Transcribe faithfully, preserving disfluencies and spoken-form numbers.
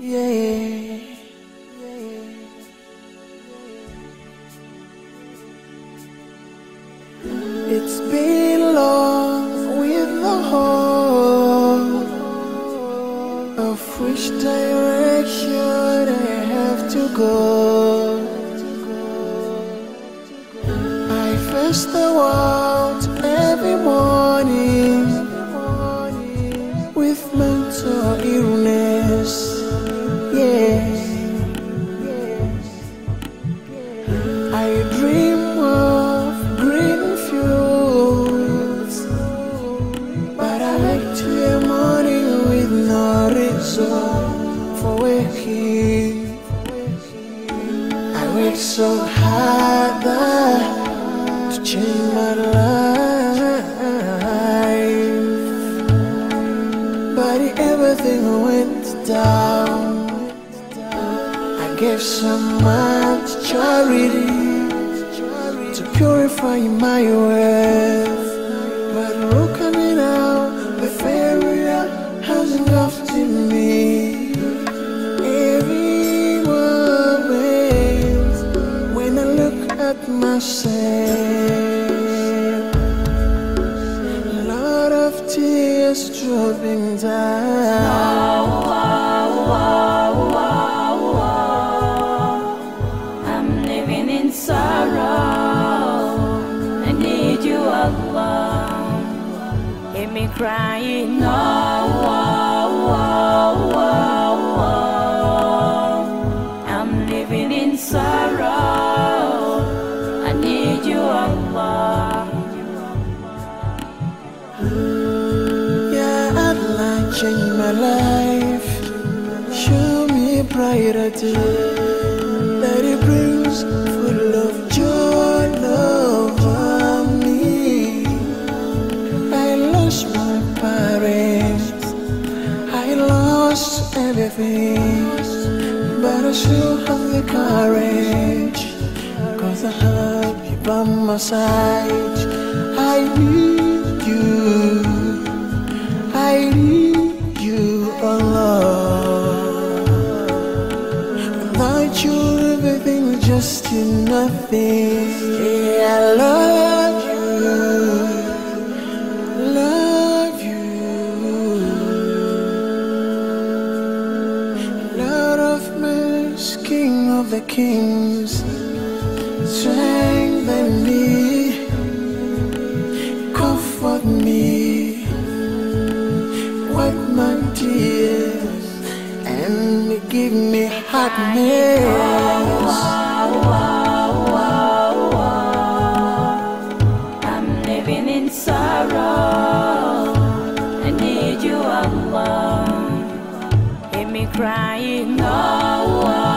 Yeah. It's been long with the hope of which direction I have to go. I face the world every morning with mental illness. Yeah. I dream of green fields, but I wake to a morning with no reason for waking. I work so hard to change my life, but everything went down. I gave so much charity to purify my worth, but look at me now, the failure has engulfed me. Every moment when I look at myself, a lot of tears dropping down. I'm living in sorrow. I need you, Allah. Hear me crying. No, I'm living in sorrow. I need you, Allah. Yeah, Allah, change my life. Show me a brighter day that it brings full of joy, love on me. I lost my parents, I lost everything, but I still have the courage, 'cause I have you by my side. I need you, I need you, Allah. Without you, everything's just nothing. Yeah, I love you, love you. Lord of mercy, King of the kings, strengthen me, comfort me, wipe my tears, and give me happiness. I'm living in sorrow. I need you, Allah. Hear me crying. No.